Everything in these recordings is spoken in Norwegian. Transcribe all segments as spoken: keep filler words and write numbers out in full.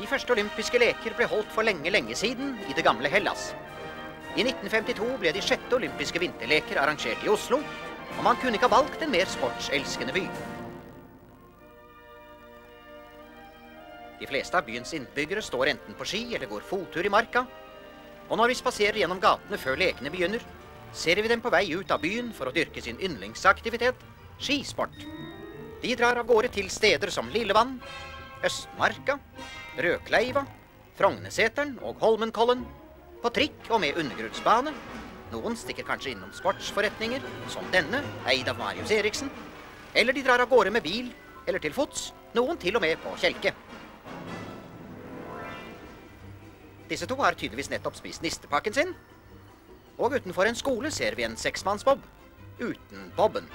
De første olympiske leker ble holdt for lenge, lenge siden i det gamle Hellas. I nitten femtito ble de sjette olympiske vinterleker arrangert i Oslo, og man kunne ikke ha valgt en mer sportselskende by. De fleste av byens innbyggere står enten på ski eller går fottur i marka, og når vi spaserer gjennom gatene før lekene begynner, ser vi dem på vei ut av byen for å dyrke sin yndlingsaktivitet, skisport. De drar av gårde til steder som Lillevann, Østmarka, Rødkleiva, Frogneseteren og Holmenkollen, på trikk og med undergrunnsbane. Noen stikker kanskje innom sportsforretninger, som denne, eid av Marius Eriksen, eller de drar av gårde med bil, eller til fots, noen til og med på kjelke. Disse to har tydeligvis nettopp spist nistepakken sin, og utenfor en skole ser vi en seksmannsbob, uten bobben.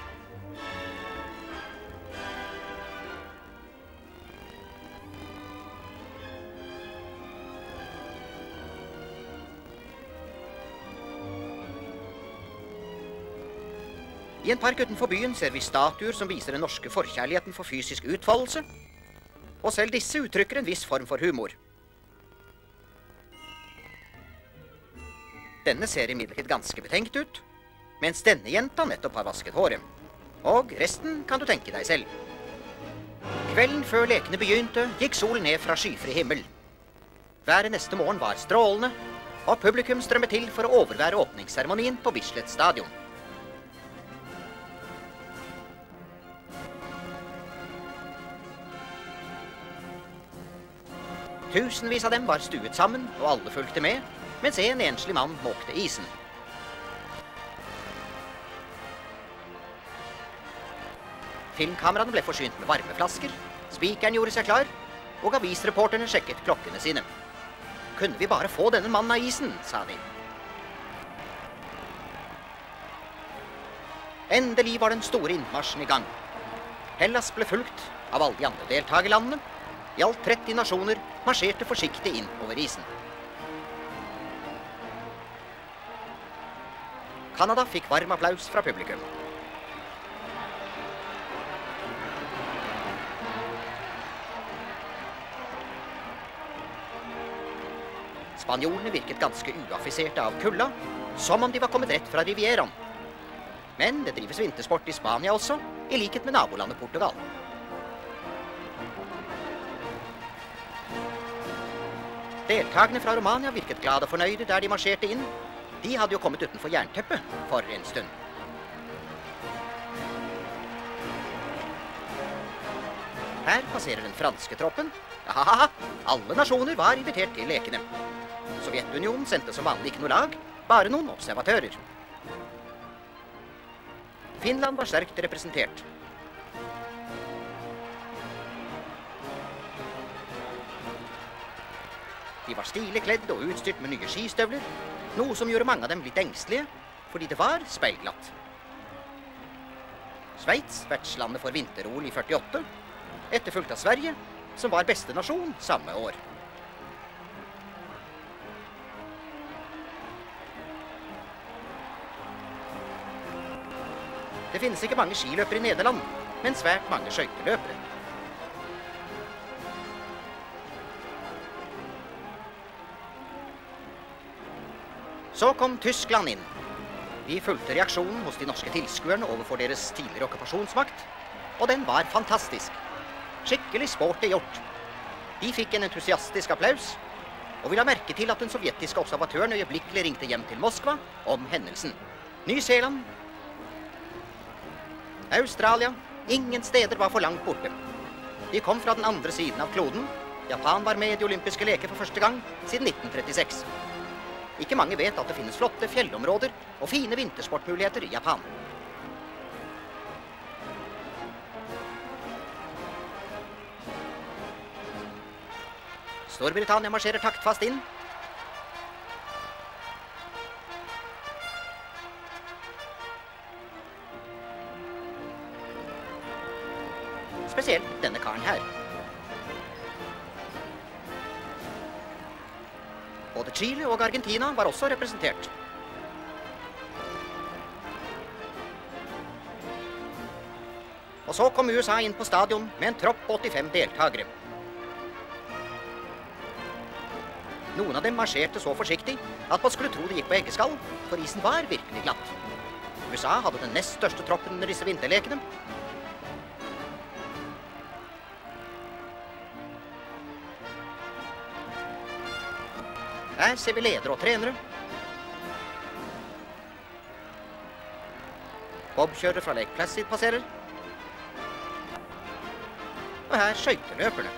I en park utenfor byen ser vi statuer som viser den norske forkjærligheten for fysisk utfoldelse, og selv disse uttrykker en viss form for humor. Denne ser imidlertid ganske betenkt ut, mens denne jenta nettopp har vasket håret. Og resten kan du tenke deg selv. Kvelden før lekene begynte, gikk solen ned fra skyfri himmel. Været neste morgen var strålende, og publikum strømmet til for å overvære åpningsseremonien på Bislett stadion. Tusenvis av dem var stuet sammen, og alle fulgte med, mens en enslig mann måkte isen. Filmkameraene ble forsynt med varmeflasker, spikeren gjorde seg klar, og avisreporterne sjekket klokkene sine. Kunne vi bare få denne mannen av isen, sa de. Endelig var den store innmarsjen i gang. Hellas ble fulgt av alle de andre deltagerlandene. I alt tretti nasjoner marsjerte forsiktig inn over isen. Canada fikk varm applaus fra publikum. Spanjolene virket ganske uaffiserte av kulda, som om de var kommet rett fra Rivieraen. Men det drives vintersport i Spania også, i likhet med nabolandet Portugal. Deltagerne fra Romania virket glade og fornøyde der de marsjerte inn. De hadde jo kommet utenfor jernteppet for en stund. Her passerer den franske troppen. Hahaha, alle nasjoner var invitert til lekene. Sovjetunionen sendte som vanlig ikke noe lag, bare noen observatører. Finland var sterkt representert. De var stilig kledd og utstyrt med nye skistøvler, noe som gjorde mange av dem litt engstelige, fordi det var speilglatt. Sveits, vertslandet for vinter-O L i førtiåtte, etterfulgt av Sverige, som var beste nasjon samme år. Det finnes ikke mange skiløpere i Nederland, men svært mange skøyteløpere. Så kom Tyskland inn. De fulgte reaksjonen hos de norske tilskuerne overfor deres tidligere okkupasjonsmakt, og den var fantastisk. Skikkelig sporty gjort. De fikk en entusiastisk applaus, og vi la merke til at den sovjetiske observatøren øyeblikkelig ringte hjem til Moskva om hendelsen. Ny-Zeeland, Australia, ingen steder var for langt borte. De kom fra den andre siden av kloden. Japan var med i de olympiske leker for første gang siden nitten trettiseks. Ikke mange vet at det finnes flotte fjellområder og fine vintersportmuligheter i Japan. Storbritannia marsjerer taktfast inn. Spesielt denne karen her. Både Chile og Argentina var også representert. Og så kom U S A inn på stadion med en tropp på åttifem deltagere. Noen av dem marsjerte så forsiktig at man skulle tro de gikk på eggeskall, for isen var virkelig glatt. U S A hadde den nest største troppen under disse vinterlekene. Her ser vi ledere og trenere. Bobkjørere fra Lake Placid passerer. Og her skøyteløperne.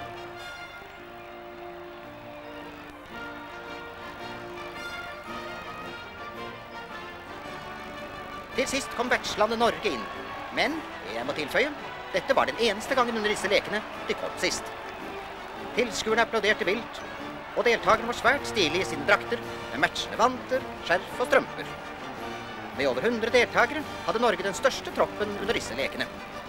Til sist kom vertslandet Norge inn. Men, jeg må tilføye, dette var den eneste gangen under disse lekene de kom sist. Tilskuerne applauderte vilt, og deltakerne var svært stilige i sine drakter, med matchende vanter, skjerf og strømper. Med over hundre deltakere hadde Norge den største troppen under disse lekene.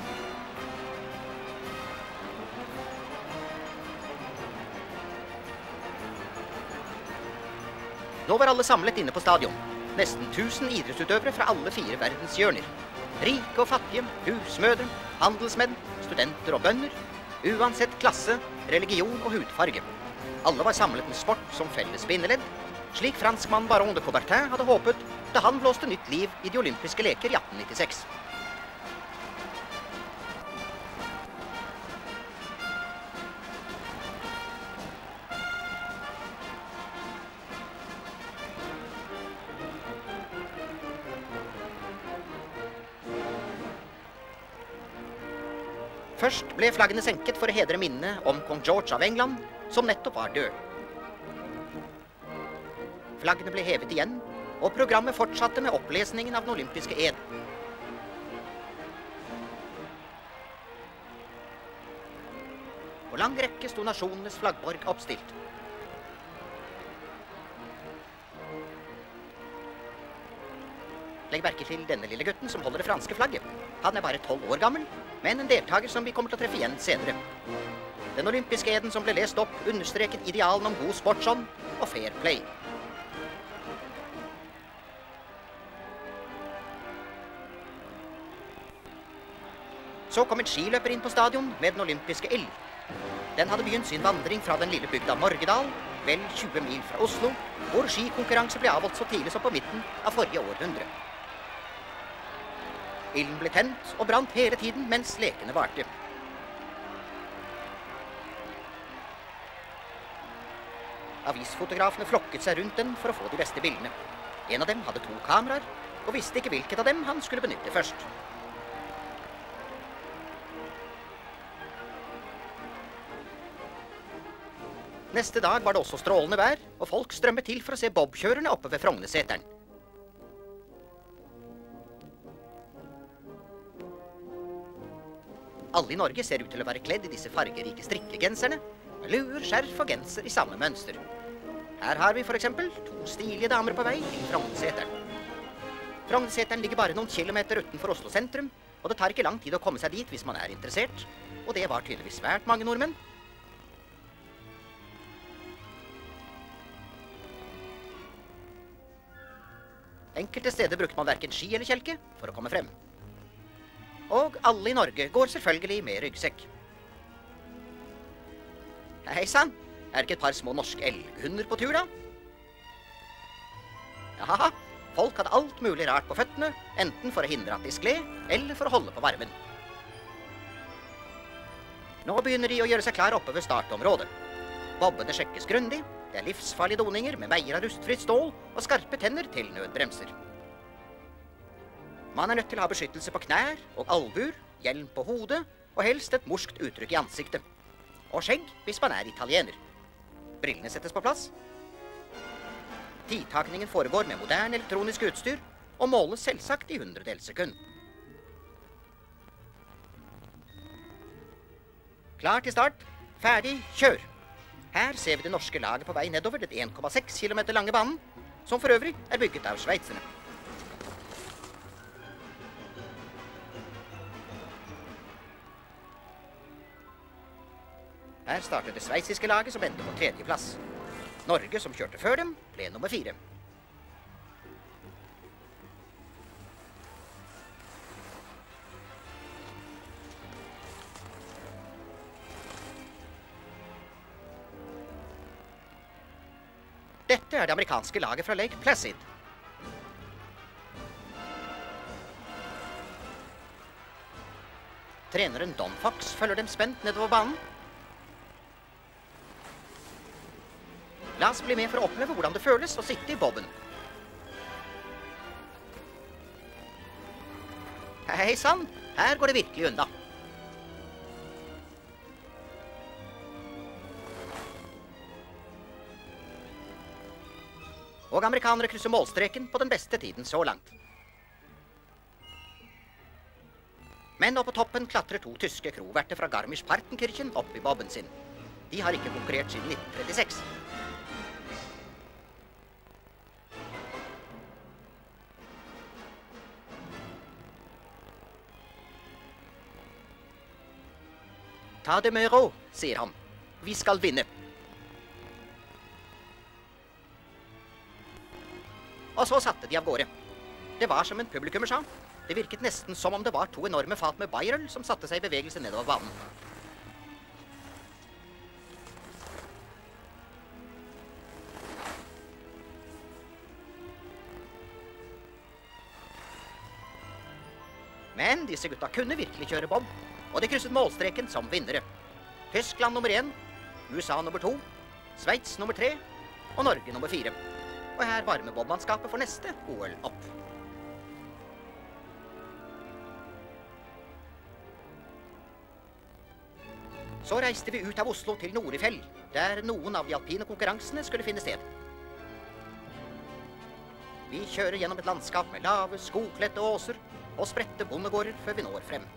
Nå var alle samlet inne på stadion. Nesten tusen idrettsutøvere fra alle fire verdenshjørner. Rike og fattige, husmødre, handelsmenn, studenter og bønder. Uansett klasse, religion og hudfarge. Alle var samlet med sport som felles bindeledd, slik franskmann Baron de Coubertin hadde håpet da han blåste nytt liv i de olympiske leker i atten nittiseks. Først ble flaggene senket for å hedre minnet om kong George av England, som nettopp var død. Flaggene ble hevet igjen, og programmet fortsatte med opplesningen av den olympiske ed. På lang rekke sto nasjonenes flaggborg oppstilt. Legg merke til denne lille gutten som holder det franske flagget. Han er bare tolv år gammel, men en deltaker som vi kommer til å treffe igjen senere. Den olympiske eden som ble lest opp understreket idealen om god sportsånd og fair play. Så kom en skiløper inn på stadion med den olympiske ild. Den hadde begynt sin vandring fra den lille bygda Morgedal, vel tjue mil fra Oslo, hvor skikonkurranse ble avholdt så tidlig som på midten av forrige århundre. Ilden ble tent og brant hele tiden mens lekene varte. Avisfotografene flokket seg rundt den for å få de beste bildene. En av dem hadde to kameraer, og visste ikke hvilket av dem han skulle benytte først. Neste dag var det også strålende vær, og folk strømmet til for å se bobkjørerne oppe ved Frognerseteren. Alle i Norge ser ut til å være kledd i disse fargerike strikkegenserne, med luer, skjerf og genser i samme mønster. Her har vi for eksempel to stilige damer på vei til Frognerseteren. Frognerseteren ligger bare noen kilometer utenfor Oslo sentrum, og det tar ikke lang tid å komme seg dit hvis man er interessert, og det var tydeligvis svært mange nordmenn. Enkelte steder brukte man hverken ski eller kjelke for å komme frem. Og alle i Norge går selvfølgelig med ryggsekk. Hei sann, er det ikke et par små norske elghunder på tur da? Jaha, folk hadde alt mulig rart på føttene, enten for å hindre at de skled, eller for å holde på varmen. Nå begynner de å gjøre seg klar oppe ved startområdet. Bobbene sjekkes grundig, det er livsfarlige doninger med veier av rustfritt stål og skarpe tenner til nødbremser. Man er nødt til å ha beskyttelse på knær og albuer, hjelm på hodet og helst et morskt uttrykk i ansiktet. Og skjegg hvis man er italiener. Brillene settes på plass. Tidtakningen foregår med moderne elektronisk utstyr og måles selvsagt i hundredels sekund. Klar til start. Ferdig. Kjør! Her ser vi det norske laget på vei nedover den en komma seks kilometer lange banen, som for øvrig er bygget av sveitserne. Her startet det sveitsiske laget som endte på tredje plass. Norge, som kjørte før dem, ble nummer fire. Dette er det amerikanske laget fra Lake Placid. Treneren Don Fox følger dem spent nedover banen. La oss bli med for å oppleve hvordan det føles å sitte i boben. Hei sann, her går det virkelig unna. Og amerikanere krysser målstreken på den beste tiden så langt. Men oppe på toppen klatrer to tyske kroverter fra Garmisch-Partenkirchen opp i boben sin. De har ikke konkurrert siden nitten trettiseks. Ta det med ro, sier han. Vi skal vinne. Og så satte de av gårde. Det var som en publikummer sa. Det virket nesten som om det var to enorme fat med bayerøl som satte seg i bevegelse nedover banen. Men disse gutta kunne virkelig kjøre bob, og de krysset målstreken som vinnere. Tyskland nummer én, U S A nummer to, Sveits nummer tre og Norge nummer fire. Og her varmer bobmannskapet for neste O L opp. Så reiste vi ut av Oslo til Norefjell, der noen av de alpine konkurransene skulle finne sted. Vi kjører gjennom et landskap med lave, skogkledte åser og spredte bondegårder før vi når frem.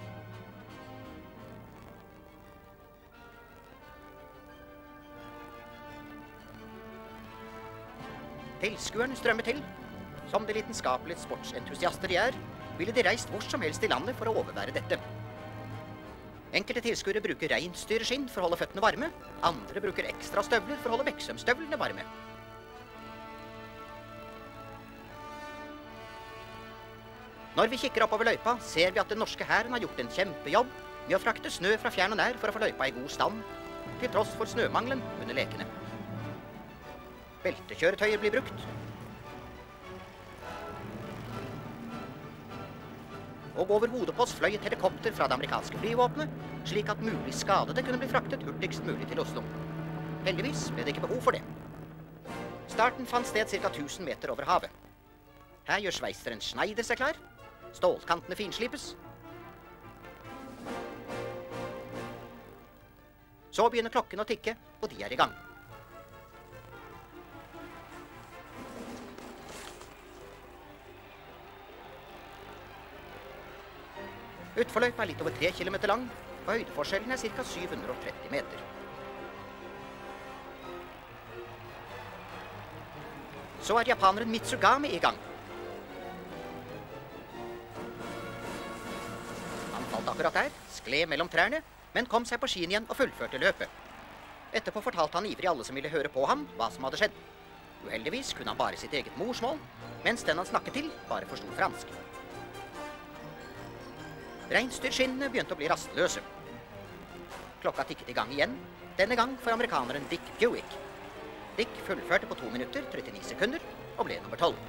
Tilskuerne strømmer til. Som de lidenskapelige sportsentusiaster de er, ville de reist hvor som helst i landet for å overvære dette. Enkelte tilskuere bruker reinsdyrskinn for å holde føttene varme. Andre bruker ekstra støvler for å holde beksømstøvlene varme. Når vi kikker oppover løypa, ser vi at den norske hæren har gjort en kjempejobb med å frakte snø fra fjern og nær for å få løypa i god stand, til tross for snømangelen under lekene. Beltekjøretøyer blir brukt. Og over hodet på oss fløy et helikopter fra det amerikanske flyvåpenet, slik at mulig skadede kunne bli fraktet hurtigst mulig til Oslo. Heldigvis ble det ikke behov for det. Starten fant sted ca. tusen meter over havet. Her gjør sveiseren Schneider seg klar. Stålkantene finslipes. Så begynner klokken å tikke, og de er i gang. Utforløypa er litt over tre kilometer lang, og høydeforskjellen er ca. syv hundre og tretti meter. Så er japaneren Mitsugami i gang. Han falt akkurat der, skled mellom trærne, men kom seg på skien igjen og fullførte løpet. Etterpå fortalte han ivrig alle som ville høre på ham, hva som hadde skjedd. Uheldigvis kunne han bare sitt eget morsmål, mens den han snakket til bare forstod fransk. Reinsdyrskinnene begynte å bli rastløse. Klokka tikket i gang igjen, denne gang for amerikaneren Dick Buick. Dick fullførte på to minutter, trettini sekunder, og ble nummer tolv.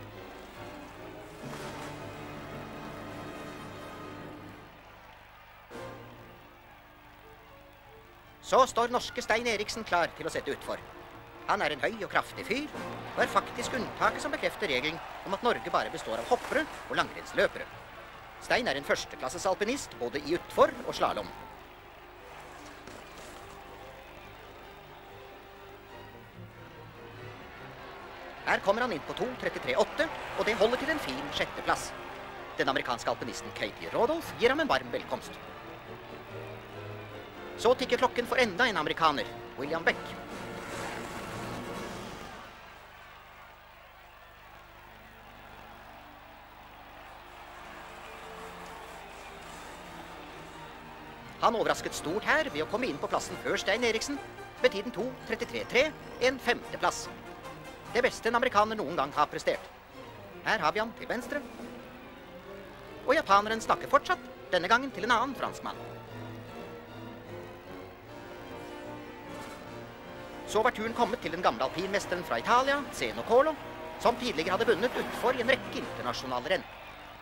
Så står norske Stein Eriksen klar til å sette utfor. Han er en høy og kraftig fyr, og er faktisk unntaket som bekrefter regelen om at Norge bare består av hoppere og langrennsløpere. Stein er en førsteklasses alpinist, både i utfor og slalom. Her kommer han inn på to trettitre åtte, og det holder til en fin sjetteplass. Den amerikanske alpinisten Katie Rodolph gir ham en varm velkomst. Så tikker klokken for enda en amerikaner, William Beck. Han overrasket stort her ved å komme inn på plassen før Stein Eriksen, ved tiden to trettitre tre, en femteplass. Det beste en amerikaner noen gang har prestert. Her har vi han til venstre. Og japaneren snakker fortsatt, denne gangen til en annen franskmann. Så var turen kommet til den gamle alpinmesteren fra Italia, Zeno Colo, som tidligere hadde vunnet utfor i en rekke internasjonale renn.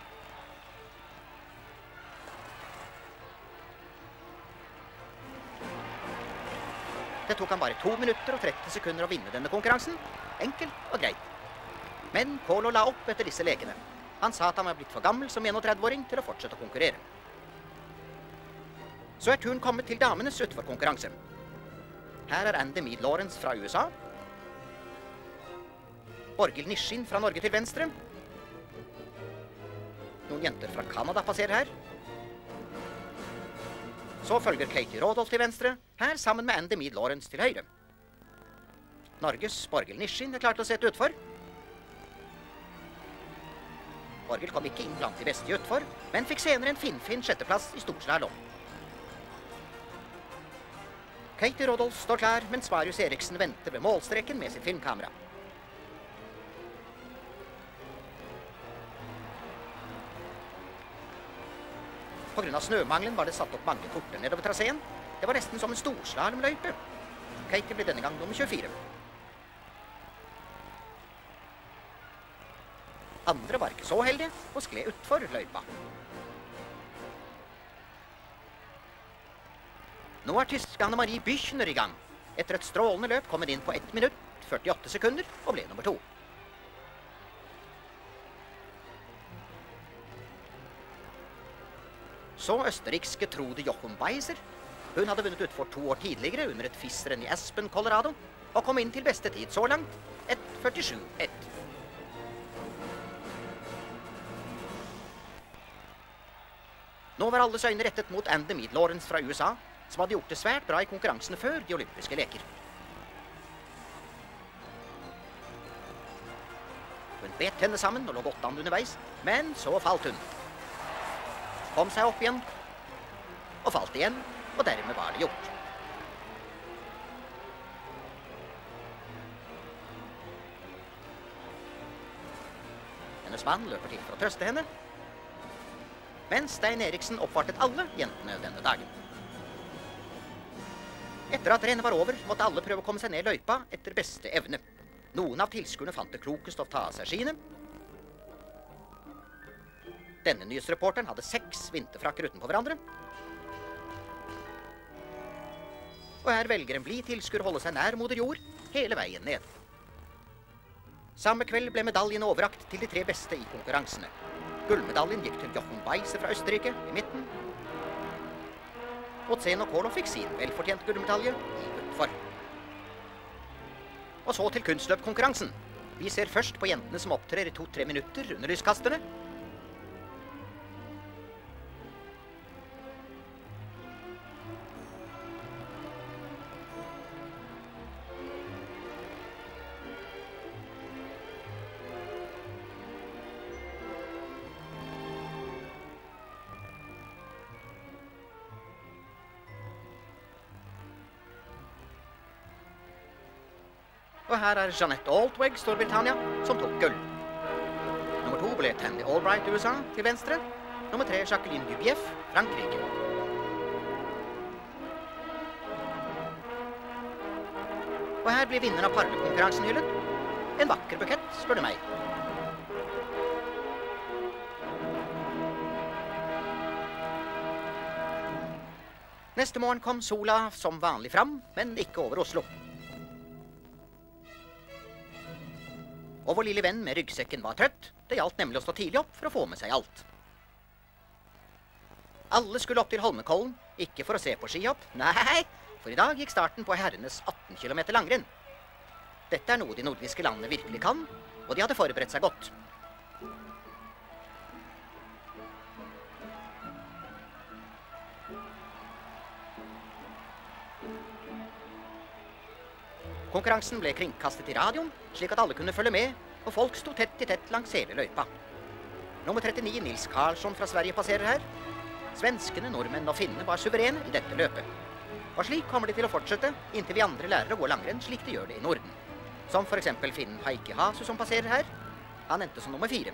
Det tok han bare to minutter og tretti sekunder å vinne denne konkurransen. Enkelt og greit. Men Colo la opp etter disse lekene. Han sa at han var blitt for gammel som trettiåring til å fortsette å konkurrere. Så er turen kommet til damenes utforkonkurranse. Her er Andy Meade Lawrence fra U S A. Borghild Nishin fra Norge til venstre. Noen jenter fra Canada passerer her. Så følger Katie Rodolph til venstre, her sammen med Andy Meade Lawrence til høyre. Norges Borghild Nishin er klar til å sette utfor. Borghild kom ikke inn blant de beste i utfor, men fikk senere en finfin sjetteplass i storslalom. Katie Rodolph står klar, mens Marius Eriksen venter ved målstreken med sitt filmkamera. På grunn av snømangelen var det satt opp mange porter nedover traseen. Det var nesten som en storslalomløype. Katie ble denne gang nummer tjuefire. Andre var ikke så heldige og skled utfor løypa. Nå er tysk Anne-Marie Büchner i gang. Etter et strålende løp kom hun inn på ett minutt, førtiåtte sekunder, og ble nummer to. Så østerrikske Trude Jochum Weiser. Hun hadde vunnet utfor to år tidligere under et FIS-renn i Aspen, Colorado, og kom inn til beste tid så langt, ett førtisju ett. Nå var alles øyne rettet mot Andy Meade Lawrence fra U S A, som hadde gjort det svært bra i konkurransene før de olympiske leker. Hun bet henne sammen og lå godt an underveis, men så falt hun. Kom seg opp igjen, og falt igjen, og dermed var det gjort. Hennes mann løper til for å trøste henne, mens Stein Eriksen oppvartet alle jentene denne dagen. Etter at rennet var over, måtte alle prøve å komme seg ned løypa etter beste evne. Noen av tilskuerne fant det klokest å ta av seg skiene. Denne nyhetsreporteren hadde seks vinterfrakker utenpå hverandre. Og her velger en blid tilskuer holde seg nær moder jord hele veien ned. Samme kveld ble medaljen overrakt til de tre beste i konkurransene. Gullmedaljen gikk til Jochen Weiser fra Østerrike i midten, og Zeno Colo fikk sin velfortjent gullmedalje i utfor. Og så til kunstløpkonkurransen. Vi ser først på jentene som opptrer i to-tre minutter under lyskasterne. Og her er Jeanette Altweg, Storbritannia, som tok gull. Nummer to ble Tandy Albright, U S A, til venstre. Nummer tre, Jacqueline Dubief, Frankrike. Og her blir vinneren av parløpkonkurransen hyllet. En vakker bukett, spør du meg. Neste morgen kom sola som vanlig fram, men ikke over Oslo. Og vår lille venn med ryggsekken var trøtt. Det gjaldt nemlig å stå tidlig opp for å få med seg alt. Alle skulle opp til Holmenkollen, ikke for å se på skihopp. Nei, for i dag gikk starten på herrenes atten kilometer langrenn. Dette er noe de nordiske landene virkelig kan, og de hadde forberedt seg godt. Konkurransen ble kringkastet i radioen, slik at alle kunne følge med, og folk sto tett i tett langs hele løypa. Nummer trettini, Nils Karlsson fra Sverige, passerer her. Svenskene, nordmenn og finnene var suverene i dette løpet. Og slik kommer de til å fortsette, inntil vi andre lærer å gå langrenn slik de gjør det i Norden. Som for eksempel finnen Heikki Hasu som passerer her. Han endte som nummer fire.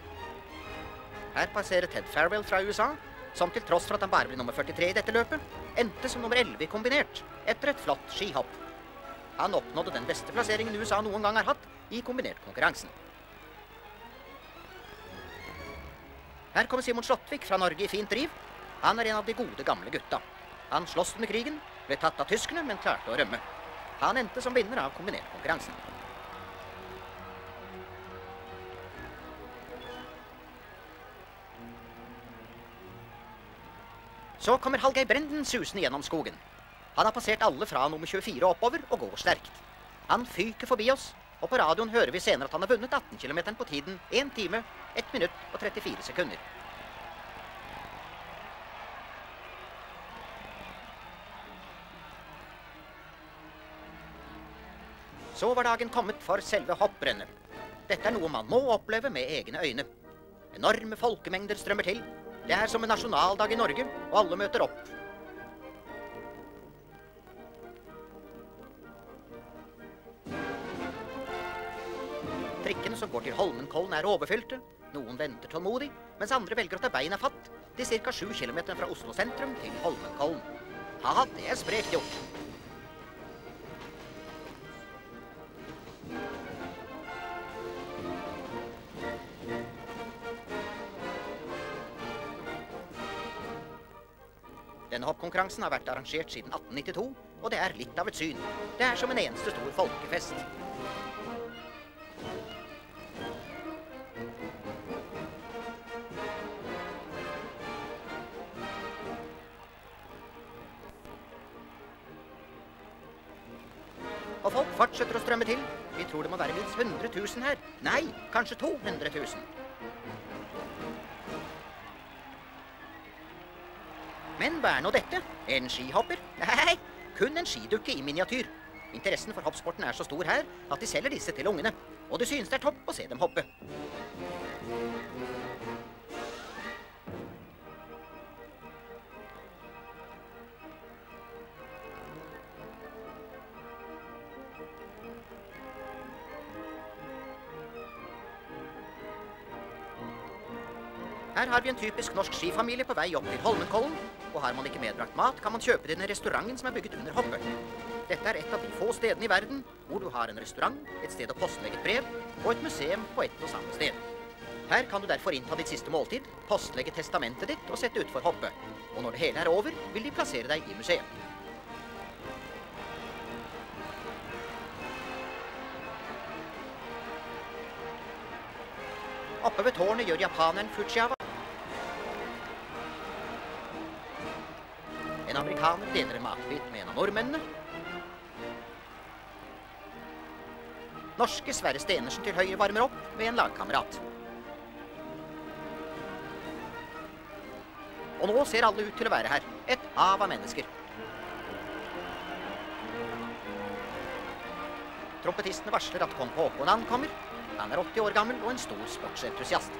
Her passerer Ted Farrell fra U S A, som til tross for at han bare ble nummer førtitre i dette løpet, endte som nummer elleve i kombinert, etter et flott skihopp. Han oppnådde den beste plasseringen U S A noen gang har hatt i kombinert-konkurransen. Her kommer Simon Slottvik fra Norge i fint driv. Han er en av de gode gamle gutta. Han slåss under krigen, ble tatt av tyskerne, men klarte å rømme. Han endte som vinner av kombinert-konkurransen. Så kommer Hallgeir Brenden susende gjennom skogen. Han har passert alle fra nummer tjuefire oppover og går sterkt. Han fyker forbi oss, og på radioen hører vi senere at han har vunnet atten kilometer på tiden en time, ett minutt og trettifire sekunder. Så var dagen kommet for selve hopprennet. Dette er noe man må oppleve med egne øyne. Enorme folkemengder strømmer til. Det er som en nasjonaldag i Norge, og alle møter opp. Trikkene som går til Holmenkollen er overfylte. Noen venter tålmodig, mens andre velger å ta beina fatt de cirka sju kilometer fra Oslo sentrum til Holmenkollen. Haha, det er sprekt gjort. Denne hoppkonkurransen har vært arrangert siden atten nittito, og det er litt av et syn. Det er som en eneste stor folkefest. Og folk fortsetter å strømme til. Vi tror det må være minst hundre tusen her. Nei, kanskje to hundre tusen. Men hva er nå dette? En skihopper? Nei, kun en skidukke i miniatyr. Interessen for hoppsporten er så stor her at de selger disse til ungene. Og det synes det er topp å se dem hoppe. Her har vi en typisk norsk skifamilie på vei opp til Holmenkollen, og har man ikke medbrakt mat, kan man kjøpe denne restauranten som er bygget under hoppet. Dette er et av de få stedene i verden hvor du har en restaurant, et sted å postlegge et brev, og et museum på ett og samme sted. Her kan du derfor innta ditt siste måltid, postlegge testamentet ditt og sette ut for hoppet. Og når det hele er over, vil de plassere deg i museet. Oppe ved tårnet gjør japaneren Fujisawa. En amerikaner deler en matbit med en av nordmennene. Norske Sverre Stenersen til høyre varmer opp med en lagkamerat. Og nå ser alle ut til å være her. Et hav av mennesker. Trompetistene varsler at kong Håkon ankommer. Han er åtti år gammel og en stor sportsentusiast.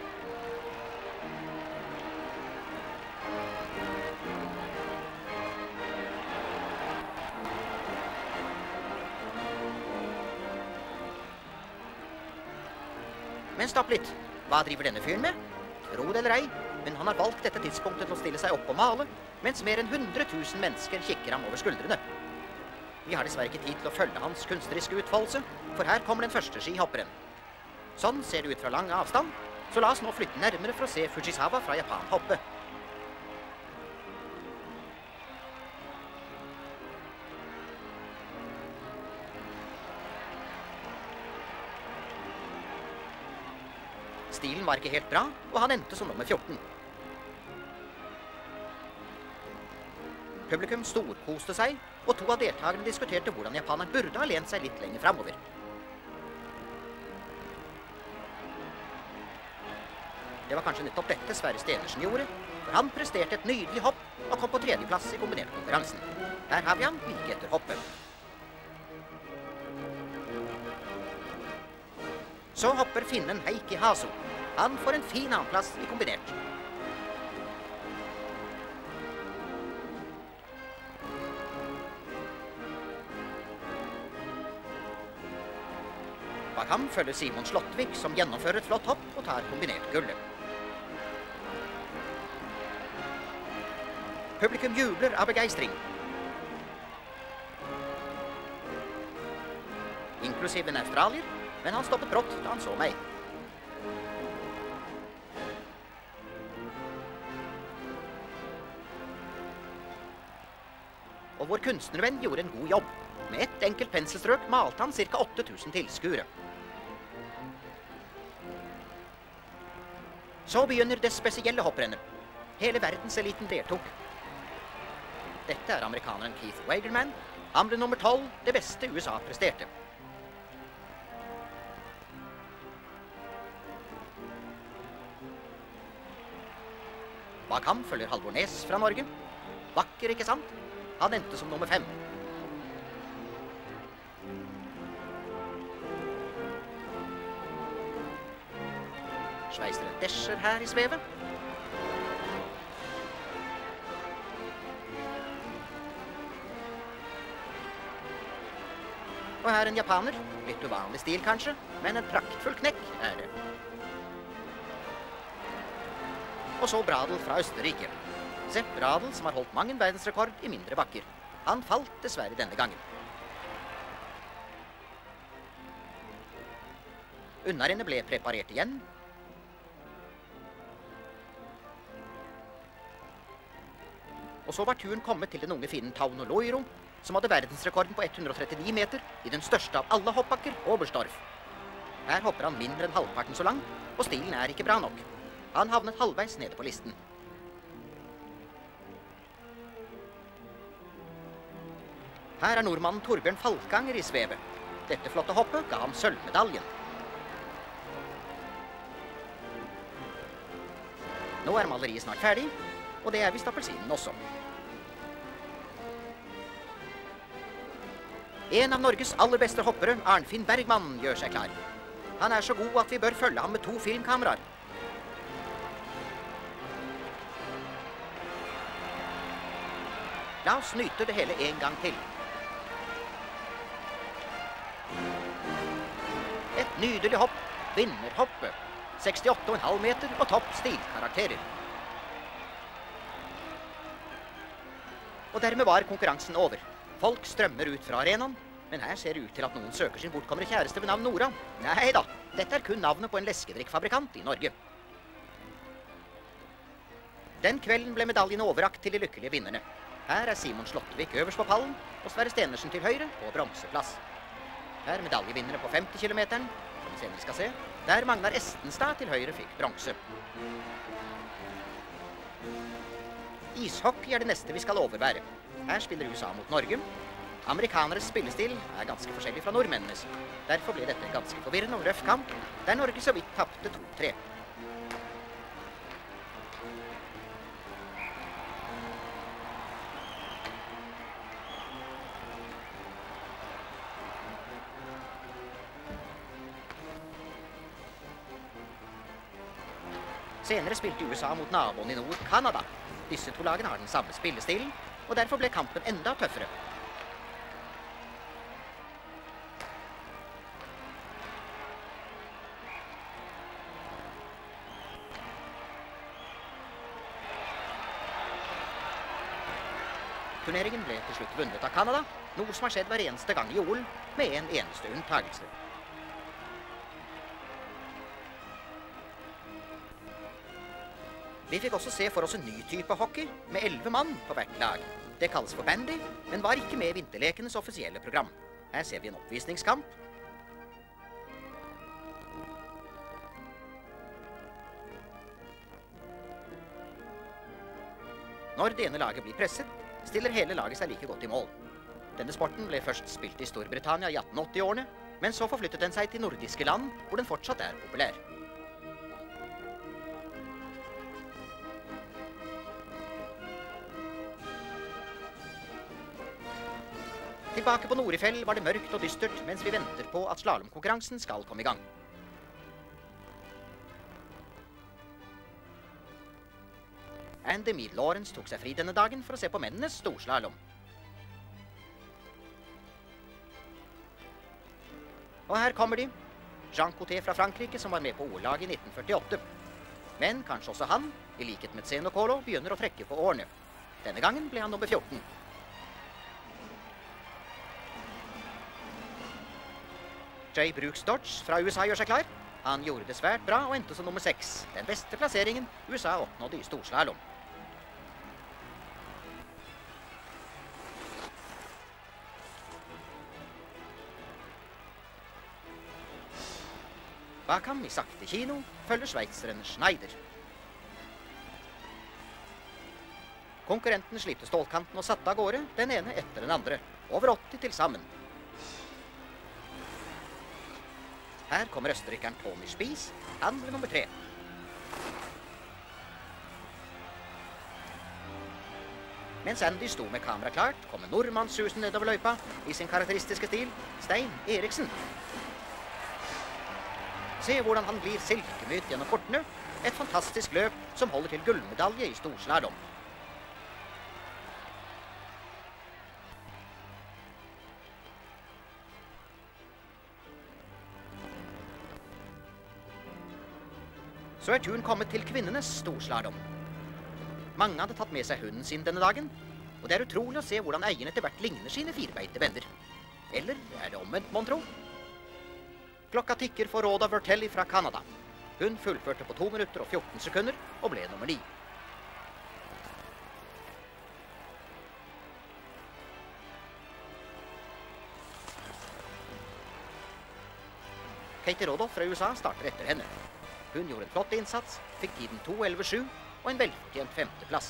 Men stopp litt. Hva driver denne fyren med? Tro det eller ei, men han har valgt dette tidspunktet til å stille seg opp og male, mens mer enn hundre tusen mennesker kikker ham over skuldrene. Vi har dessverre ikke tid til å følge hans kunstneriske utfoldelse, for her kommer den første skihopperen. Sånn ser det ut fra lang avstand, så la oss nå flytte nærmere for å se Fujisawa fra Japan hoppe. Stilen var ikke helt bra, og han endte som nummer fjorten. Publikum storkoste seg, og to av deltakerne diskuterte hvordan japaneren burde ha lent seg litt lenger fremover. Det var kanskje nettopp dette Sverre Stenersen gjorde, for han presterte et nydelig hopp og kom på tredjeplass i kombinert-konkurransen. Her har vi ham like etter hoppet. Så hopper finnen Heikki Haso. Han får en fin annenplass i kombinert. Bak ham følger Simon Slottvik, som gjennomfører et flott hopp og tar kombinert gullet. Publikum jubler av begeistring. Inklusiv en australier, men han stoppet brått da han så meg. Og vår kunstnervenn gjorde en god jobb. Med ett enkelt penselstrøk malte han ca åtte tusen tilskuere. Så begynner det spesielle hopprennet. Hele verdenseliten deltok. Dette er amerikaneren Keith Wagerman. Han ble nummer tolv, det beste U S A presterte. Bak ham følger Halvor Nes fra Norge. Vakker, ikke sant? Han endte som nummer fem. Sveiseren Descher her i svevet. Og her en japaner. Litt uvanlig stil kanskje, men en praktfull knekk er det. Og så Bradl fra Østerrike. Sepp Bradl, som har holdt mang en verdensrekord i mindre bakker. Han falt dessverre denne gangen. Unnarennet ble preparert igjen. Og så var turen kommet til den unge finnen Tauno Loiro, som hadde verdensrekorden på hundre og trettini meter i den største av alle hoppbakker, Oberstdorf. Her hopper han mindre enn halvparten så langt, og stilen er ikke bra nok. Han havnet halvveis nede på listen. Her er nordmannen Torbjørn Falkanger i svevet. Dette flotte hoppet ga ham sølvmedaljen. Nå er maleriet snart ferdig, og det er visst appelsinen også. En av Norges aller beste hoppere, Arnfinn Bergman, gjør seg klar. Han er så god at vi bør følge ham med to filmkameraer. La oss nyte det hele en gang til. Et nydelig hopp, vinnerhoppet. sekstiåtte komma fem meter og topp stilkarakterer. Og dermed var konkurransen over. Folk strømmer ut fra arenaen, men her ser det ut til at noen søker sin bortkomne kjæreste ved navn Nora. Nei da, dette er kun navnet på en leskedrikkfabrikant i Norge. Den kvelden ble medaljene overrakt til de lykkelige vinnerne. Her er Simon Slåttevik øverst på pallen, og Sverre Stenersen til høyre på bronseplass. Her er medaljevinnere på femti kilometeren, som vi senere skal se, der Magnar Estenstad til høyre fikk bronse. Ishockey er det neste vi skal overvære. Her spiller U S A mot Norge. Amerikaneres spillestil er ganske forskjellig fra nordmennenes. Derfor ble dette en ganske forvirrende og røff kamp, der Norge så vidt tappte to tre. Senere spilte U S A mot naboen i nord, Canada. Disse to lagene har den samme spillestilen, og derfor ble kampen enda tøffere. Turneringen ble til slutt vunnet av Canada, noe som har skjedd hver eneste gang i O L, med en eneste unntagelse. Vi fikk også se for oss en ny type hockey, med elleve mann på hvert lag. Det kalles for bandy, men var ikke med i vinterlekenes offisielle program. Her ser vi en oppvisningskamp. Når det ene laget blir presset, stiller hele laget seg like godt i mål. Denne sporten ble først spilt i Storbritannia i atten åtti-årene, men så forflyttet den seg til nordiske land, hvor den fortsatt er populær. Tilbake på Norefjell var det mørkt og dystert mens vi venter på at slalomkonkurransen skal komme i gang. Andy Mead Lawrence tok seg fri denne dagen for å se på mennenes storslalom. Og her kommer de. Jean Coté fra Frankrike, som var med på O L-laget i nitten førtiåtte. Men kanskje også han, i likhet med Tsenokolo, begynner å trekke på årene. Denne gangen ble han nummer fjorten. Jay Brooks Dodge fra U S A gjør seg klar. Han gjorde det svært bra og endte som nummer seks. Den beste plasseringen U S A oppnådde i storslalom. Bak ham i sakte kino følger sveitseren Schneider. Konkurrenten slipte stålkanten og satte av gårde, den ene etter den andre. Over åtti til sammen. Her kommer østerrikeren Tony Spies. Han ble nummer tre. Mens Andy sto med kamera klart, kom en nordmann susen nedover løypa i sin karakteristiske stil, Stein Eriksen. Se hvordan han blir silkemyt gjennom portene. Et fantastisk løp som holder til gullmedalje i storslalom. Så er turen kommet til kvinnenes storslalom. Mange hadde tatt med seg hunden sin denne dagen, og det er utrolig å se hvordan eierne etter hvert ligner sine firebeinte venner. Eller er det omvendt, mon tro? Klokka tikker for Rhoda Vertelli fra Canada. Hun fullførte på to minutter og fjorten sekunder og ble nummer ni. Katie Rodolph fra U S A starter etter henne. Hun gjorde en flott innsats, fikk tiden to elleve sju og en velfortjent femteplass.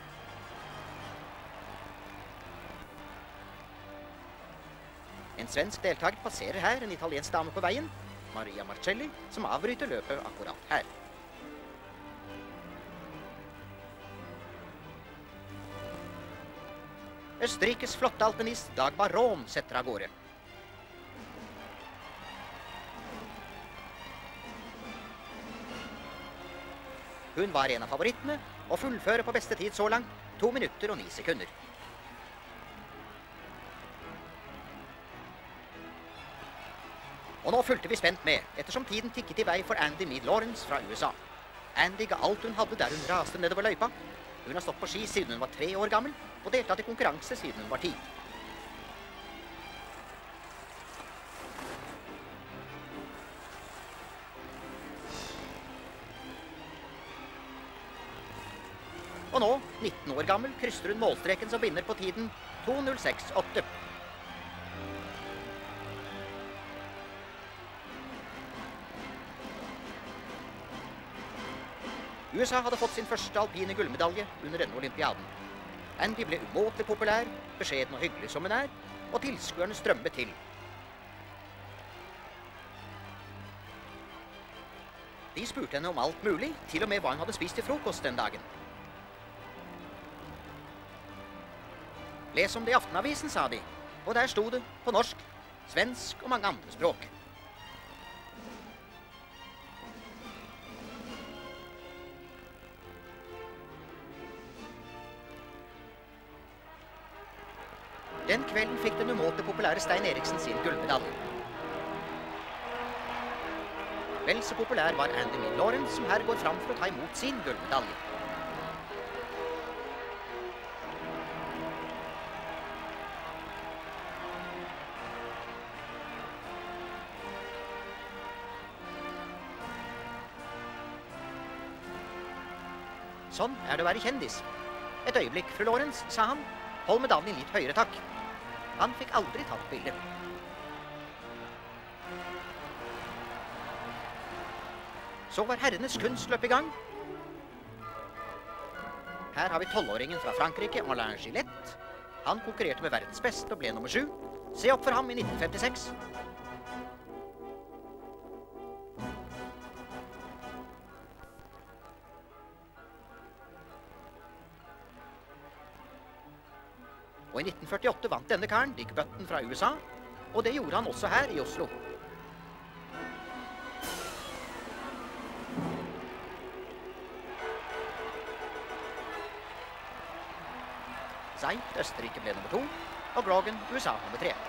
En svensk deltaker passerer her en italiensk dame på veien, Maria Marcelli, som avbryter løpet akkurat her. Østerrikes flotte alpinist Dagmar Rohm setter av gårde. Hun var en av favorittene, og fullfører på beste tid så langt, to minutter og ni sekunder. Og nå fulgte vi spent med, ettersom tiden tikket i vei for Andy Mead Lawrence fra U S A. Andy ga alt hun hadde der hun raste nedover løypa. Hun har stått på ski siden hun var tre år gammel, og deltatt i konkurranse siden hun var ti. Og nå, nitten år gammel, krysser hun målstreken som vinner på tiden to null seks åtte. U S A hadde fått sin første alpine gullmedalje under denne olympiaden. Andy ble umåtelig populær, beskjeden og hyggelig som hun er, og tilskuerne strømmet til. De spurte henne om alt mulig, til og med hva hun hadde spist til frokost den dagen. Les om det i Aftenavisen, sa de, og der sto det på norsk, svensk og mange andre språk. Den kvelden fikk den umåtelig populære Stein Eriksen sin gullmedalje. Vel så populær var Andy Mead Lawrence, som her går fram for å ta imot sin gullmedalje. Sånn er det å være kjendis. Et øyeblikk, fru Lawrence, sa han. Hold medaljen litt høyere, takk. Han fikk aldri tatt bilde. Så var herrenes kunstløp i gang. Her har vi tolvåringen fra Frankrike, Alain Gillette. Han konkurrerte med verdens beste og ble nummer sju. Se opp for ham i nitten femtiseks. Og i nitten førtiåtte vant denne karen, Dick Button fra U S A, og det gjorde han også her i Oslo. Zeit, Østerrike, ble nummer to, og Grogan, U S A, nummer tre.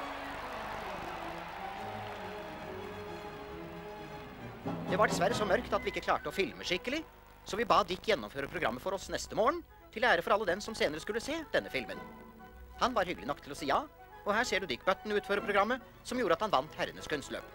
Det var dessverre så mørkt at vi ikke klarte å filme skikkelig, så vi ba Dick gjennomføre programmet for oss neste morgen, til ære for alle dem som senere skulle se denne filmen. Han var hyggelig nok til å si ja, og her ser du Dick Button utføre programmet som gjorde at han vant herrenes kunstløp.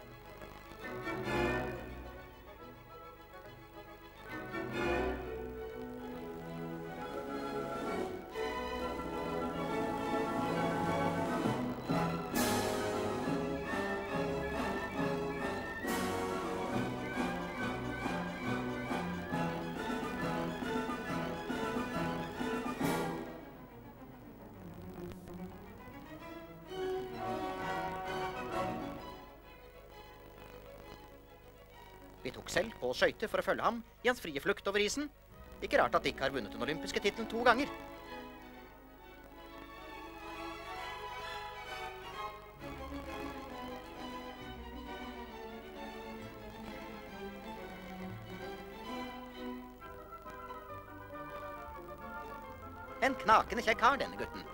Vi tok selv på skøyter for å følge ham i hans frie flukt over isen. Ikke rart at Dick har vunnet den olympiske titlen to ganger. En knakende kjekk kar, denne gutten.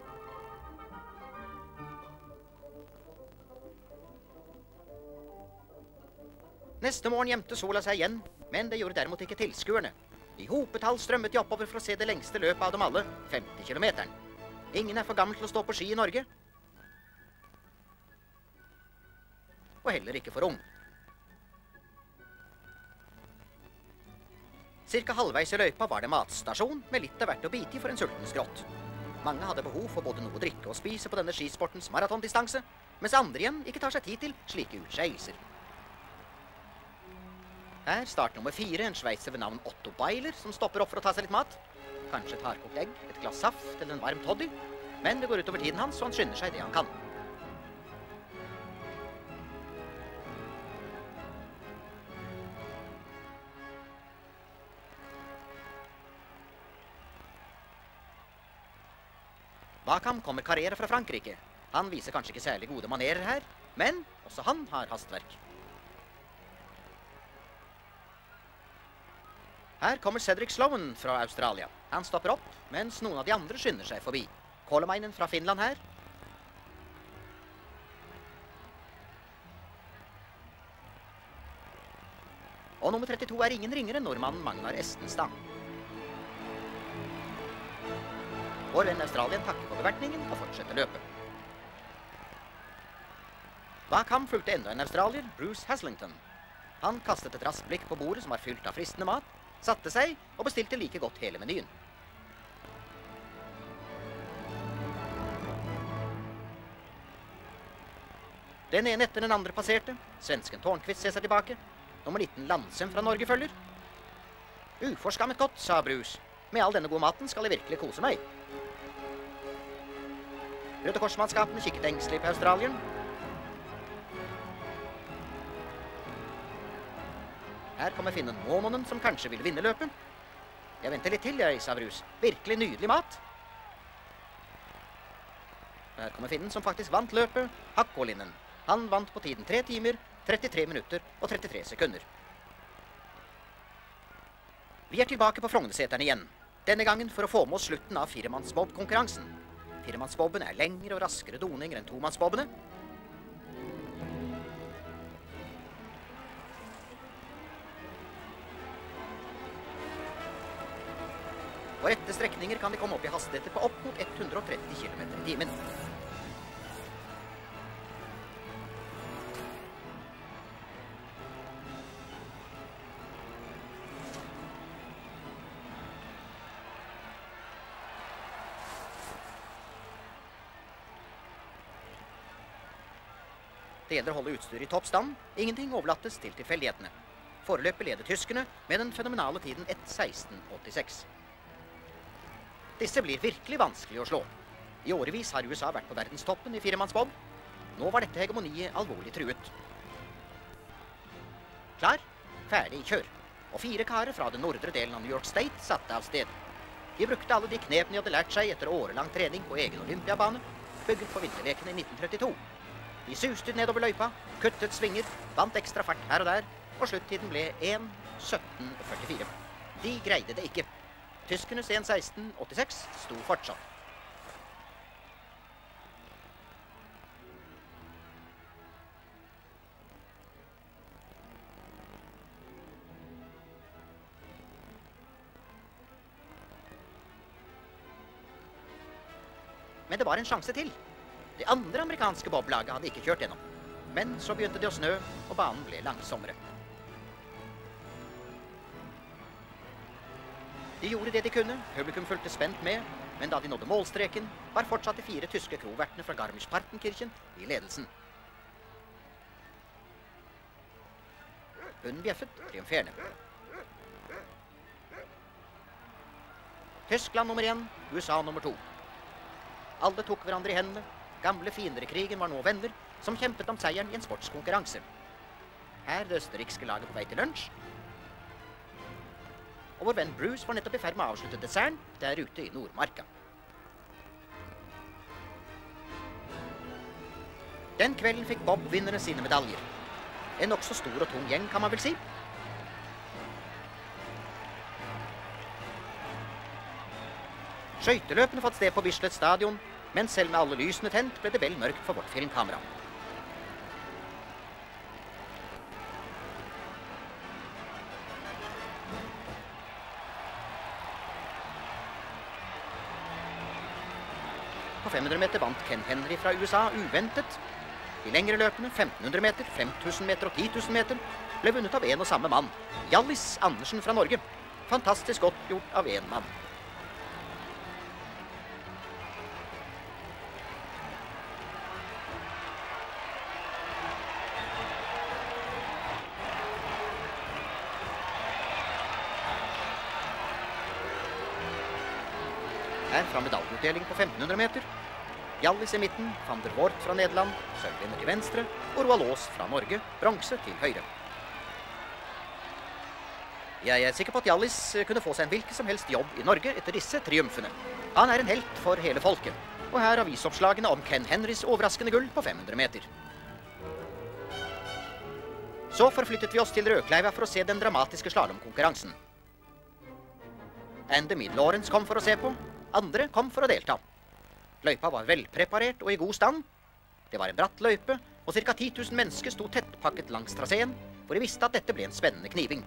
Neste morgen gjemte sola seg igjen, men det gjorde derimot ikke tilskuerne. I hopetall strømmet de oppover for å se det lengste løpet av dem alle, femti kilometeren. Ingen er for gammel til å stå på ski i Norge. Og heller ikke for ung. Cirka halvveis i løypa var det matstasjon med litt av hvert å bite i for en sulten skrott. Mange hadde behov for både noe å drikke og spise på denne skisportens maratondistanse, mens andre igjen ikke tar seg tid til slike utskeielser. Her starter nummer fire, en sveitser ved navn Otto Beiler, som stopper opp for å ta seg litt mat. Kanskje et hardkokt egg, et glass saft eller en varm toddy. Men det går utover tiden hans, så han skynder seg det han kan. Bak ham kommer Carrera fra Frankrike. Han viser kanskje ikke særlig gode manerer her, men også han har hastverk. Her kommer Cedric Sloan fra Australia. Han stopper opp, mens noen av de andre skynder seg forbi. Kolomainen fra Finland her. Og nummer trettito er ingen ringere enn nordmannen Magnar Estenstad. Vår venn Australien takker for bevertningen og fortsetter løpet. Bak ham fulgte enda en australier, Bruce Haslington. Han kastet et raskt blikk på bordet som var fylt av fristende mat, satte seg og bestilte like godt hele menyen. Den ene etter den andre passerte. Svensken Tårnqvist ser seg tilbake. Nummer nitten Landsem fra Norge følger. Uforskammet godt, sa Bruce. Med all denne gode maten skal jeg virkelig kose meg. Røde Korsmannskapene kikket engstelig på Australien. Her kommer finnen Månonen, som kanskje ville vinne løpet. Jeg venter litt til, jeg, sa Bruce. Virkelig nydelig mat. Her kommer finnen som faktisk vant løpet, Hakkolinen. Han vant på tiden tre timer, trettitre minutter og trettitre sekunder. Vi er tilbake på Frognerseteren igjen. Denne gangen for å få med oss slutten av firemannsbob-konkurransen. Firemannsbobben er lengre og raskere doninger enn tomannsbobbene. På rette strekninger kan de komme opp i hastigheter på opp mot hundre og tretti kilometer i timen. Det gjelder å holde utstyret i toppstand. Ingenting overlattes til tilfeldighetene. Foreløpig leder tyskerne med den fenomenale tiden ett seksten åttiseks. Disse blir virkelig vanskelig å slå. I årevis har U S A vært på verdenstoppen i firemannsbob. Nå var dette hegemoniet alvorlig truet. Klar, ferdig, kjør. Og fire karer fra den nordre delen av New York State satte av sted. De brukte alle de knepene de hadde lært seg etter årelang trening på egen olympiabane, bygget for vinterlekene i nitten trettito. De suste nedover løypa, kuttet svinger, vant ekstra fart her og der, og sluttiden ble én sytten førtifire. De greide det ikke. Tyskernes én seksten åttiseks sto fortsatt. Men det var en sjanse til. Det andre amerikanske boblaget hadde ikke kjørt gjennom. Men så begynte det å snø, og banen ble langsommere. De gjorde det de kunne, publikum fulgte spent med, men da de nådde målstreken, var fortsatt de fire tyske krovertene fra Garmisch-Partenkirchen i ledelsen. Hunden bjeffet, triumferende. Tyskland nummer én, U S A nummer to. Alle tok hverandre i hendene. Gamle fiender i krigen var nå venner, som kjempet om seieren i en sportskonkurranse. Her det østerrikske laget på vei til lunsj. Og vår venn Bruce var nettopp i ferd med å avslutte desserten der ute i Nordmarka. Den kvelden fikk Bob vinnerne sine medaljer. En nokså stor og tung gjeng, kan man vel si. Skøyteløpene fått sted på Bislett stadion, men selv med alle lysene tent ble det vel mørkt for vårt filmkamera. På fem hundre meter vant Ken Henry fra U S A uventet. De lengre løpene, femten hundre meter, fem tusen meter og ti tusen meter, ble vunnet av en og samme mann, Hjallis Andersen fra Norge. Fantastisk godt gjort av en mann. Her fra medaljeutdeling på femten hundre meter. Hjallis i midten, Van der Voort fra Nederland, sølvvinner til venstre, og Roald Aas fra Norge, bronse til høyre. Jeg er sikker på at Hjallis kunne få seg en hvilken som helst jobb i Norge etter disse triumfene. Han er en helt for hele folket, og her avisoppslagene om Ken Henrys overraskende gull på fem hundre meter. Så forflyttet vi oss til Rødkleiva for å se den dramatiske slalomkonkurransen. Andy Mid-Lawrence kom for å se på, andre kom for å delta. Løypa var velpreparert og i god stand. Det var en bratt løype, og ca ti tusen mennesker sto tettpakket langs traseen, for de visste at dette ble en spennende kniving.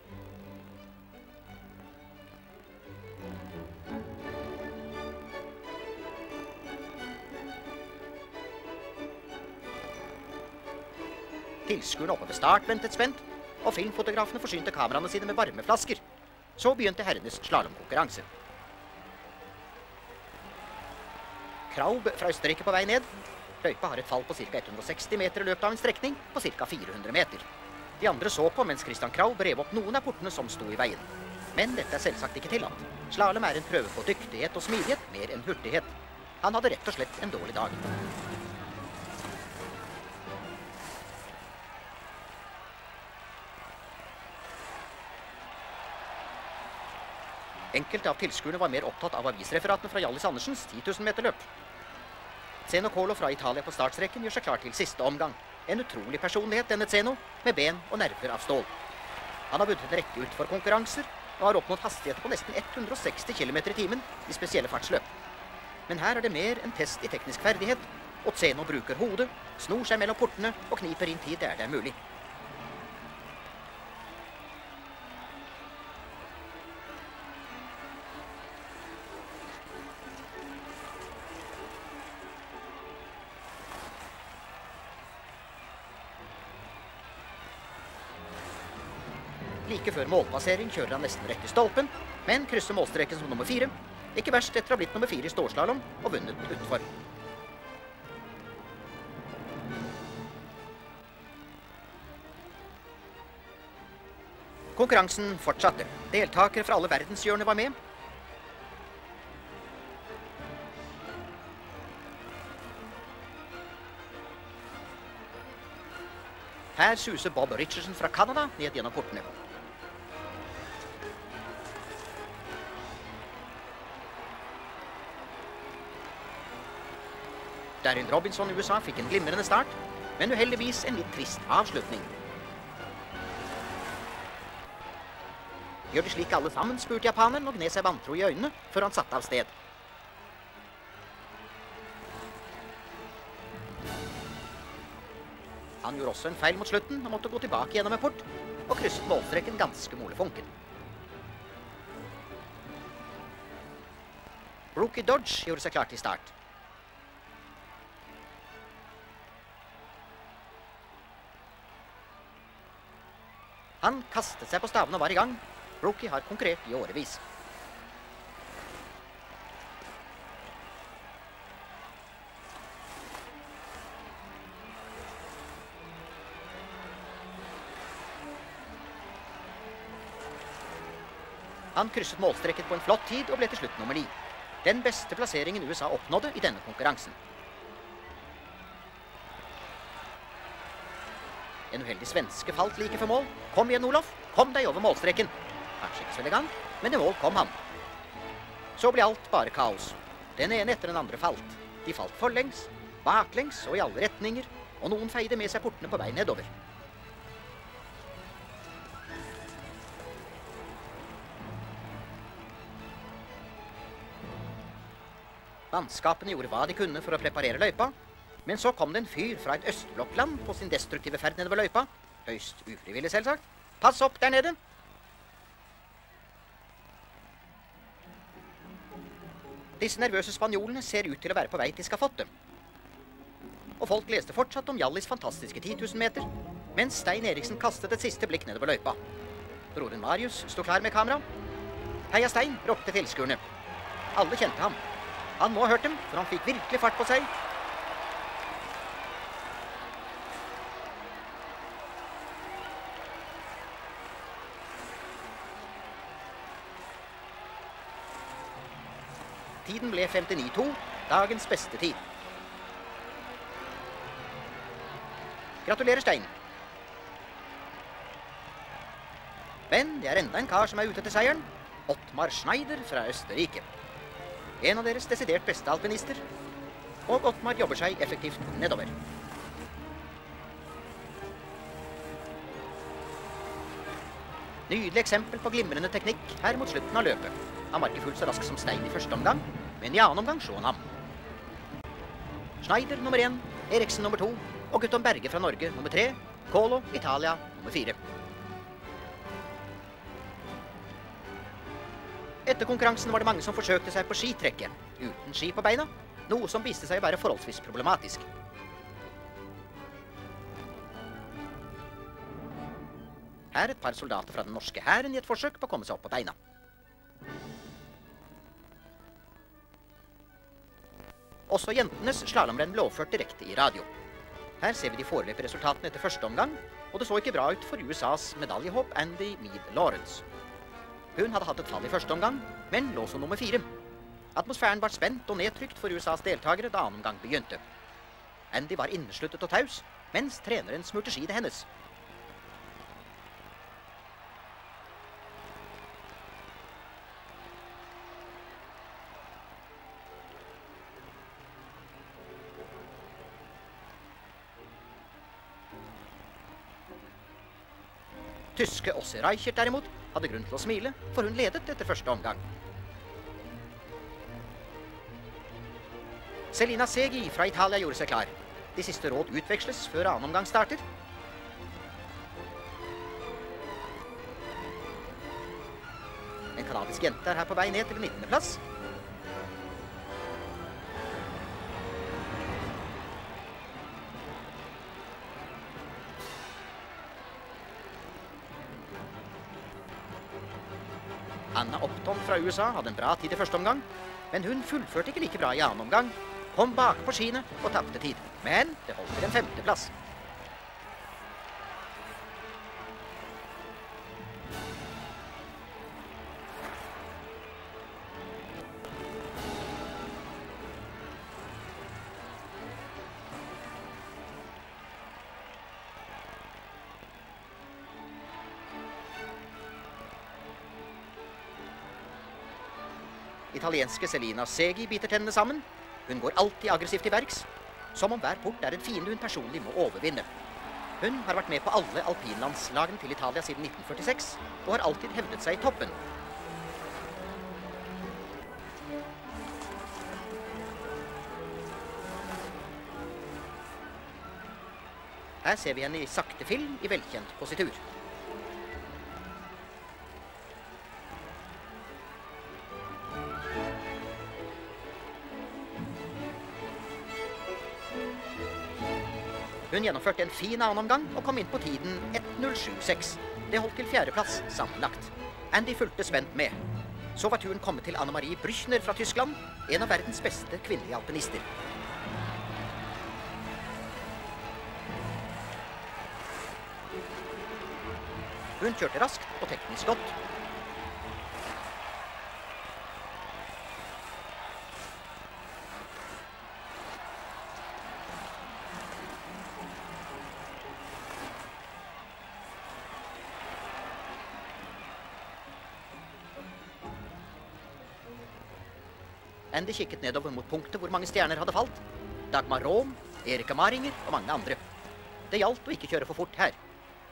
Tilskuerne oppe ved start ventet spent, og filmfotografene forsynte kameraene sine med varmeflasker. Så begynte herrenes slalomkonkurranse. Kraub fra Østerrike på vei ned. Løypa har et fall på ca hundre og seksti meter i løpet av en strekning på ca fire hundre meter. De andre så på mens Christian Kraub rev opp noen av portene som sto i veien. Men dette er selvsagt ikke tillatt. Slalom er en prøve på dyktighet og smidighet mer enn hurtighet. Han hadde rett og slett en dårlig dag. Enkelte av tilskuerne var mer opptatt av avisreferatene fra Hjallis Andersens ti tusen meter løp. Zeno Colo fra Italia på startstreken gjør seg klar til siste omgang. En utrolig personlighet, denne Zeno, med ben og nerver av stål. Han har vunnet en rekke utfor konkurranser, og har oppnådd hastigheter på nesten hundre og seksti kilometer i timen i spesielle fartsløp. Men her er det mer enn test i teknisk ferdighet, og Zeno bruker hodet, snor seg mellom portene og kniper inn tid der det er mulig. Like før målpassering kjører han nesten rett i stolpen, men krysser målstreken som nummer fire. Ikke verst etter å ha blitt nummer fire i storslalom og vunnet utenfor. Konkurransen fortsatte. Deltakere fra alle verdenshjørner var med. Her suser Bob Richardson fra Canada ned gjennom portene. Darren Robinson i U S A fikk en glimrende start, men uheldigvis en litt trist avslutning. Gjør det slik alle sammen, spurte japaneren og gned seg vantro i øynene før han satte av sted. Han gjorde også en feil mot slutten og måtte gå tilbake gjennom en port og krysset målstreken ganske molefunken. Brookie Dodge gjorde seg klar til start. Han kastet seg på stavene og var i gang. Rookie har konkurrert i årevis. Han krysset målstreket på en flott tid og ble til slutt nummer ni. Den beste plasseringen U S A oppnådde i denne konkurransen. En uheldig svenske falt like for mål. Kom igjen, Olof. Kom deg over målstreken. Kanskje ikke så elegant, men i mål kom han. Så ble alt bare kaos. Den ene etter den andre falt. De falt forlengs, baklengs og i alle retninger, og noen feide med seg portene på vei nedover. Mannskapene gjorde hva de kunne for å preparere løypa, men så kom det en fyr fra et østblokkland på sin destruktive ferd nedover løypa. Høyst ufrivillig, selvsagt. Pass opp der nede! Disse nervøse spanjolene ser ut til å være på vei til skafottet. Og folk leste fortsatt om Hjallis fantastiske ti tusen meter, mens Stein Eriksen kastet et siste blikk nedover løypa. Broren Marius sto klar med kamera. Heia Stein, ropte tilskuerne. Alle kjente ham. Han må ha hørt dem, for han fikk virkelig fart på seg. Tiden ble femtini to, dagens beste tid. Gratulerer, Stein. Men det er enda en kar som er ute til seieren. Ottmar Schneider fra Østerrike. En av deres desidert beste alpinister. Og Ottmar jobber seg effektivt nedover. Nydelig eksempel på glimrende teknikk her mot slutten av løpet. Han var ikke fullt så rask som Stein i første omgang, men i annen omgang så han ham. Schneider nummer én, Eriksen nummer to, og Guttorm Berge fra Norge nummer tre, Kolo, Italia nummer fire. Etter konkurransen var det mange som forsøkte seg på skitrekket, uten ski på beina, noe som viste seg å være forholdsvis problematisk. Her et par soldater fra den norske hæren i et forsøk på å komme seg opp på beina. Også jentenes slalomrenn ble overført direkte i radio. Her ser vi de foreløpige resultatene etter første omgang, og det så ikke bra ut for U S A's medaljehåp Andy Mead Lawrence. Hun hadde hatt et fall i første omgang, men lå som nummer fire. Atmosfæren var spent og nedtrykt for U S A's deltakere da annen omgang begynte. Andy var innesluttet og taus, mens treneren smurte skiene hennes. Tyske Ossi Reichert derimot hadde grunn til å smile, for hun ledet etter første omgang. Selina Segi fra Italia gjorde seg klar. De siste råd utveksles før annen omgang starter. En kanadisk jente er her på vei ned til nittende plass. Anna Upton fra U S A hadde en bra tid i første omgang, men hun fullførte ikke like bra i annen omgang, kom bak på skiene og tapte tid. Men det holdt til en femteplass. Italienske Selina Segi biter tennene sammen. Hun går alltid aggressivt i verks, som om hver port er en fiende hun personlig må overvinne. Hun har vært med på alle alpinlandslagene til Italia siden nitten førtiseks, og har alltid hevdet seg i toppen. Her ser vi henne i sakte film i velkjent positur. Hun gjennomførte en fin annen omgang og kom inn på tiden ett null sju seks. Det holdt til fjerdeplass sammenlagt. Andy fulgte spent med. Så var turen kommet til Anne Marie Brüchner fra Tyskland, en av verdens beste kvinnelige alpinister. Hun kjørte raskt og teknisk godt. Andy kikket nedover mot punktet hvor mange stjerner hadde falt. Dagmar Rom, Erika Maringer og mange andre. Det gjaldt å ikke kjøre for fort her.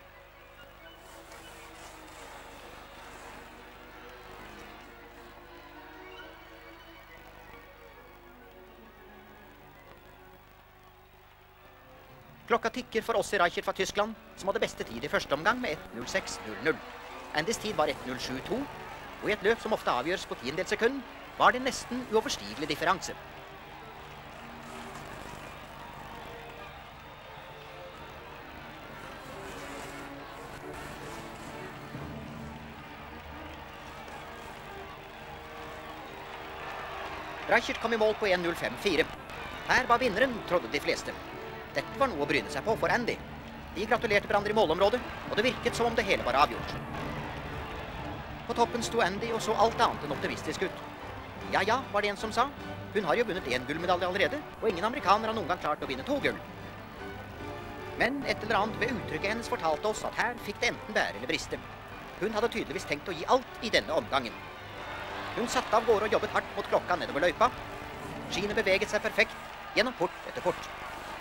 Klokka tikker for Ossi Reichert fra Tyskland, som hadde beste tid i første omgang med ett null seks null null. Andys tid var ett null sju to, og i et løp som ofte avgjøres på tiendedels sekund, var det nesten uoverstigelig differanse. Reichert kom i mål på ett null fem fire. Her var vinneren, trodde de fleste. Dette var noe å bryne seg på for Andy. De gratulerte hverandre i målområdet, og det virket som om det hele var avgjort. På toppen sto Andy og så alt annet enn optimistisk ut. Ja, ja, var det en som sa. Hun har jo vunnet en gullmedalje allerede, og ingen amerikaner har noen gang klart å vinne to gull. Men et eller annet ved uttrykket hennes fortalte oss at her fikk det enten bære eller briste. Hun hadde tydeligvis tenkt å gi alt i denne omgangen. Hun satte av gårde og jobbet hardt mot klokka nedover løypa. Skiene beveget seg perfekt gjennom port etter port.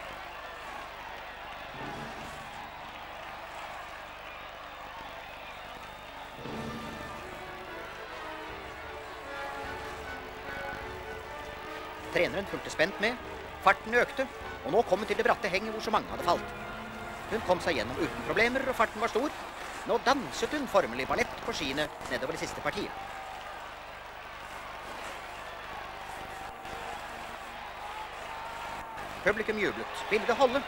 Treneren fulgte spent med, farten økte, og nå kom hun til det bratte henget hvor så mange hadde falt. Hun kom seg gjennom uten problemer, og farten var stor. Nå danset hun formelig ballett på skiene nedover det siste partiet. Publikum jublet. Ville det holde?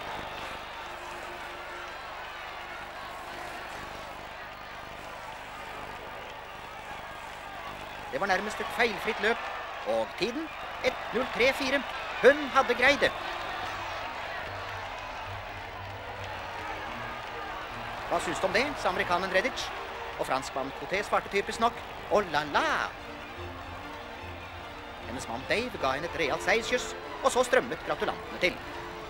Det var nærmest et feilfritt løp, og tiden ett null tre fire. Hun hadde greid det. Hva synes du om det, sa amerikaneren Redditch? Og franskmannen Coté svarte typisk nok, oh la la! Hennes mann Dave ga henne et realt seierskyss, og så strømmet gratulantene til.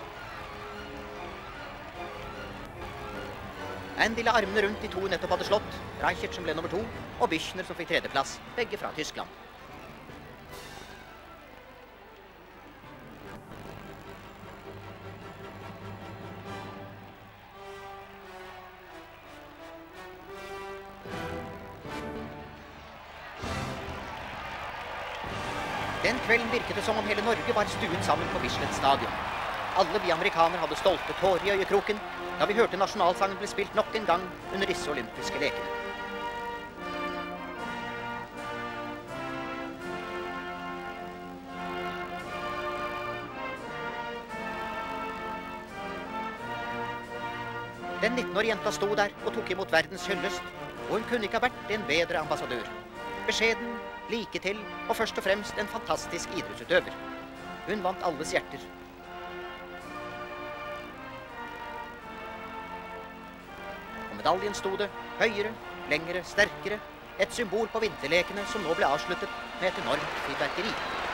Andy la armene rundt de to hun nettopp hadde slått, Reichert som ble nummer to, og Brüchner som fikk tredjeplass, begge fra Tyskland. Den kvelden virket det som om hele Norge var stuet sammen på Bislett stadion. Alle vi amerikanere hadde stolte tårer i øyekroken da vi hørte nasjonalsangen bli spilt nok en gang under disse olympiske lekene. Den nitten-årige jenta sto der og tok imot verdens hyllest, og hun kunne ikke ha vært en bedre ambassadør. Beskjeden, like til, og først og fremst en fantastisk idrettsutøver. Hun vant alles hjerter. På medaljen sto det høyere, lengre, sterkere, et symbol på vinterlekene som nå ble avsluttet med et enormt fyrverkeri.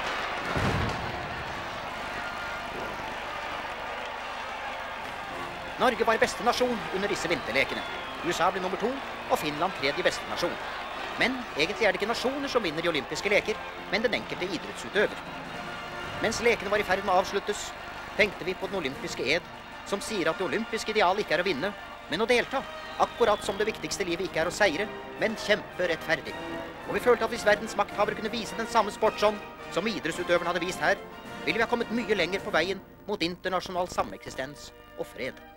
Norge var beste nasjon under disse vinterlekene. U S A ble nummer to, og Finland tredje beste nasjon. Men egentlig er det ikke nasjoner som vinner de olympiske leker, men den enkelte idrettsutøver. Mens lekene var i ferd med å avsluttes, tenkte vi på den olympiske ed, som sier at det olympiske ideal ikke er å vinne, men å delta. Akkurat som det viktigste i livet ikke er å seire, men kjempe rettferdig. Og vi følte at hvis verdens makthavere kunne vise den samme sportsånd som idrettsutøverne hadde vist her, ville vi ha kommet mye lenger på veien mot internasjonal sameksistens og fred.